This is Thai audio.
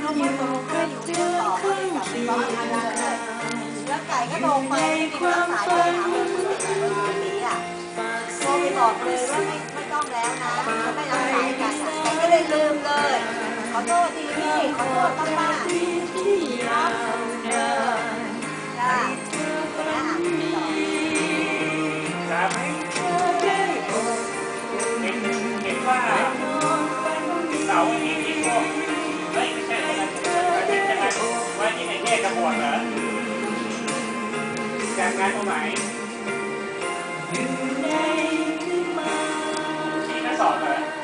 ก็มาตกก็อยู่ต่อไปกับบ้านอะไรเลยแล้วไก่ก็ลงไปมีรักษาอยู่หาคนที่ติดหนีอ่ะโทรไปบอกเลยว่าไม่ต้องแล้วนะเขาไม่รักษากันอ่ะไก่ก็เลยลืมเลยขอโทษทีพี่ขอโทษมากๆครับจ้าครับเห็นว่าเสาร์อาทิตย์ที่พวกไม่ใช่วันอาทิตย์ใช่ไหมวันที่ไหนแค่จะบวชเหรอจากงานตรงไหนที่นักสอบเหรอ